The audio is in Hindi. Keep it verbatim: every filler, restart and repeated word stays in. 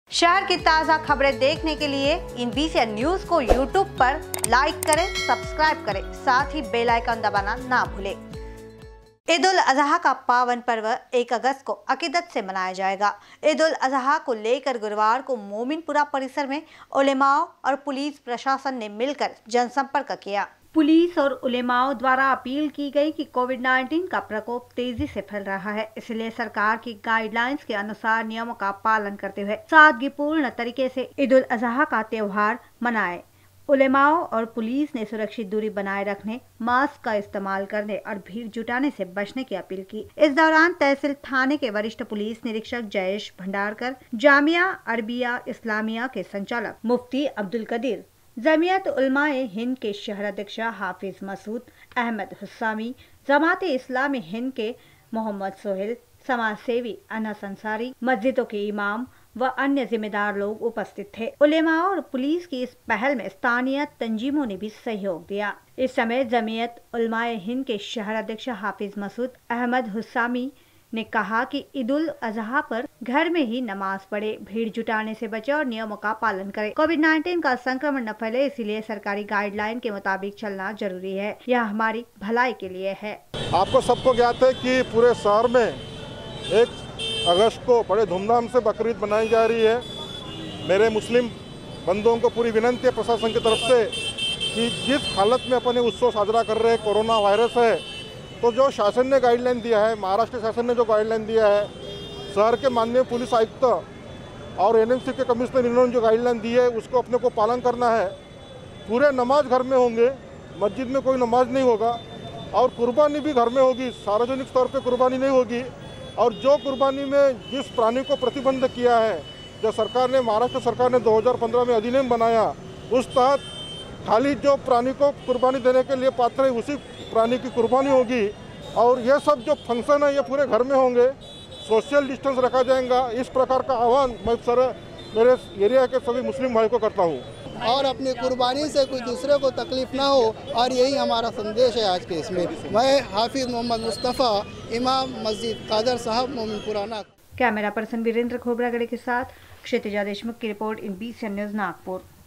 शहर की ताज़ा खबरें देखने के लिए इन बीसीएन न्यूज को यूट्यूब पर लाइक करें, सब्सक्राइब करें, साथ ही बेल आइकन दबाना ना भूलें। ईद उल अजहा का पावन पर्व एक अगस्त को अकीदत से मनाया जाएगा। ईद उल अजहा को लेकर गुरुवार को मोमिनपुरा परिसर में उलेमाओं और पुलिस प्रशासन ने मिलकर जनसंपर्क किया। पुलिस और उलेमाओं द्वारा अपील की गई कि कोविड नाइन्टीन का प्रकोप तेजी से फैल रहा है, इसलिए सरकार की गाइडलाइंस के अनुसार नियमों का पालन करते हुए सादगीपूर्ण तरीके से ईद उल अजहा का त्योहार मनाएं। उलेमाओं और पुलिस ने सुरक्षित दूरी बनाए रखने, मास्क का इस्तेमाल करने और भीड़ जुटाने से बचने की अपील की। इस दौरान तहसील थाने के वरिष्ठ पुलिस निरीक्षक जयेश भंडारकर, जामिया अरबिया इस्लामिया के संचालक मुफ्ती अब्दुल कदीर, जमीयत उलमाए हिंद के शहर अध्यक्ष हाफिज मसूद अहमद हुस्सामी, जमात इस्लामी हिंद के मोहम्मद सोहेल, समाज सेवी अनस अंसारी, मस्जिदों के इमाम व अन्य जिम्मेदार लोग उपस्थित थे। उलेमा और पुलिस की इस पहल में स्थानीय तंजीमों ने भी सहयोग दिया। इस समय जमीयत उलमाए हिंद के शहर अध्यक्ष हाफिज मसूद अहमद हुस्सामी ने कहा कि ईद उल अजहा पर घर में ही नमाज पढ़े, भीड़ जुटाने से बचे और नियमों का पालन करें। कोविड नाइन्टीन का संक्रमण न फैले, इसीलिए सरकारी गाइडलाइन के मुताबिक चलना जरूरी है। यह हमारी भलाई के लिए है। आपको सबको ज्ञात है कि पूरे शहर में एक अगस्त को बड़े धूमधाम से बकरीद मनाई जा रही है। मेरे मुस्लिम बंधुओं को पूरी विनंती है प्रशासन की तरफ से कि जिस हालत में अपन उत्सव साजरा कर रहे हैं, कोरोना वायरस है, तो जो शासन ने गाइडलाइन दिया है, महाराष्ट्र शासन ने जो गाइडलाइन दिया है, शहर के माननीय पुलिस आयुक्त और एनएमसी के कमिश्नर, इन्होंने जो गाइडलाइन दी है उसको अपने को पालन करना है। पूरे नमाज घर में होंगे, मस्जिद में कोई नमाज नहीं होगा और कुर्बानी भी घर में होगी, सार्वजनिक तौर पे कुर्बानी नहीं होगी। और जो कुर्बानी में जिस प्राणी को प्रतिबंध किया है, जो सरकार ने, महाराष्ट्र सरकार ने दो हज़ार पंद्रह में अधिनियम बनाया, उस तहत खाली जो प्राणी को कुर्बानी देने के लिए पात्र है उसी प्राणी की कुर्बानी होगी। और ये सब जो फंक्शन है ये पूरे घर में होंगे, सोशल डिस्टेंस रखा जाएगा। इस प्रकार का आह्वान मैं सर मेरे एरिया के सभी मुस्लिम भाई को करता हूँ। और अपनी कुर्बानी से कोई दूसरे को तकलीफ ना हो, और यही हमारा संदेश है आज के इसमें। मैं हाफिज मोहम्मद मुस्तफ़ा, इमाम मस्जिद कादर साहब, मोमिनपुरा। कैमरा पर्सन वीरेंद्र खोबरागढ़े के साथ क्षितिजा देशमुख की report in BCN news Nagpur.